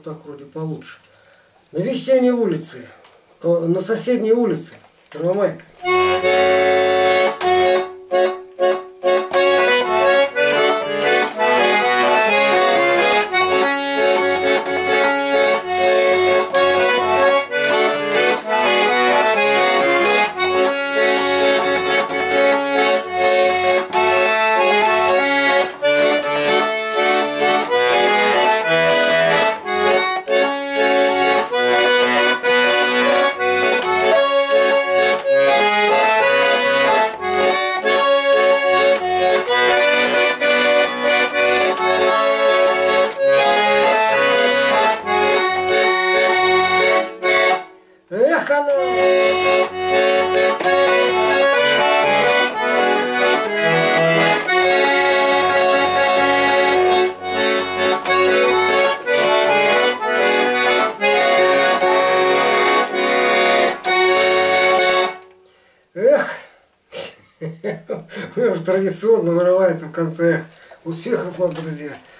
вот так вроде получше. На весенней улице, на соседней улице, Первомайка. Эх, оно! Эх! У меня уже традиционно вырывается в конце. Успехов вам, друзья!